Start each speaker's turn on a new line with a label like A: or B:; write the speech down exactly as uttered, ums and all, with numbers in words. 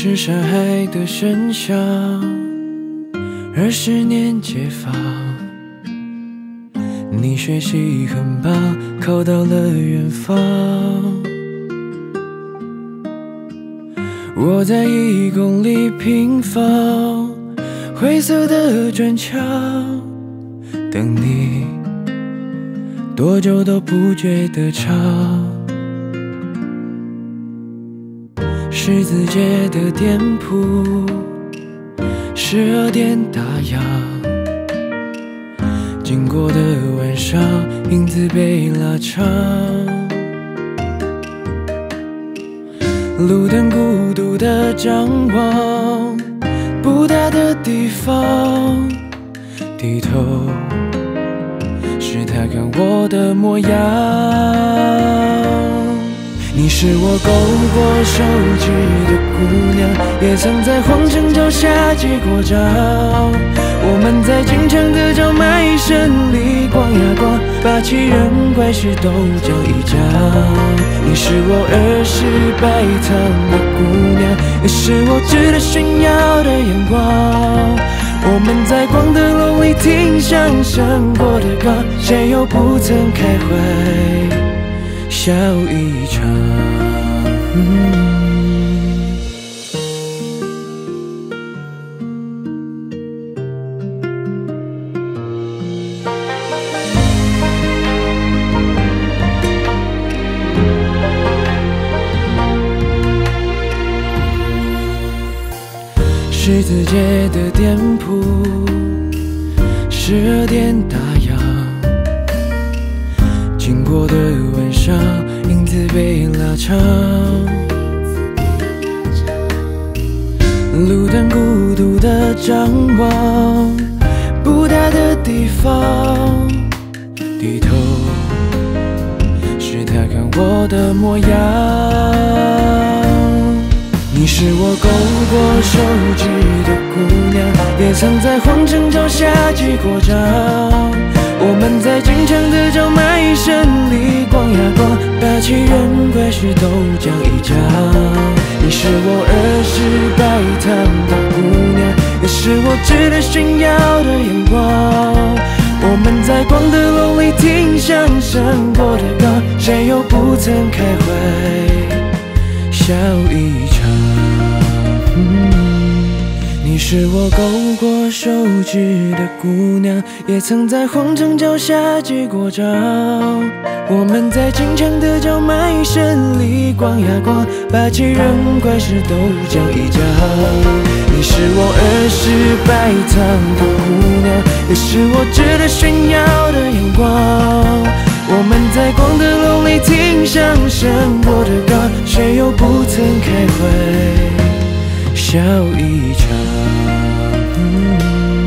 A: 是山海的声响，二十年解放。你学习很棒，考到了远方。我在一公里平方，灰色的砖墙，等你，多久都不觉得长。十字街的店铺，十二点打烊，经过的晚上，影子被拉长。路灯孤独的张望，不大的地方，低头是他看我的模样。你是我勾过手指的姑娘，也曾在皇城脚下结过账。我们在京城的叫卖声里逛呀逛，把奇人怪事都讲一讲。你是我儿时拜堂的姑娘，也是我值得炫耀的眼光。我们在广德楼里听相声过的歌，谁又不曾开怀笑一场。嗯十字街的店铺，十二点打烊，经过的晚上，影子被拉长。路灯孤独的张望，不大的地方，低头是他看我的模样。你是我勾过手指的姑娘，也曾在皇城脚下结过账。我们在京城的叫卖声里逛呀逛，把奇人怪事都讲一讲。你是我儿时拜堂的姑娘，也是我值得炫耀的眼光。我们在广德楼里听相声过的歌，谁又不曾开怀笑一场。嗯，你是我勾过手指的姑娘，也曾在皇城脚下结过账。我们在京城的叫卖声里逛呀逛，把奇人怪事都讲一讲。你是我儿时拜堂的姑娘，也是我值得炫耀的眼光。我们在广德楼里听相声过的歌，谁又不曾开怀笑一场。嗯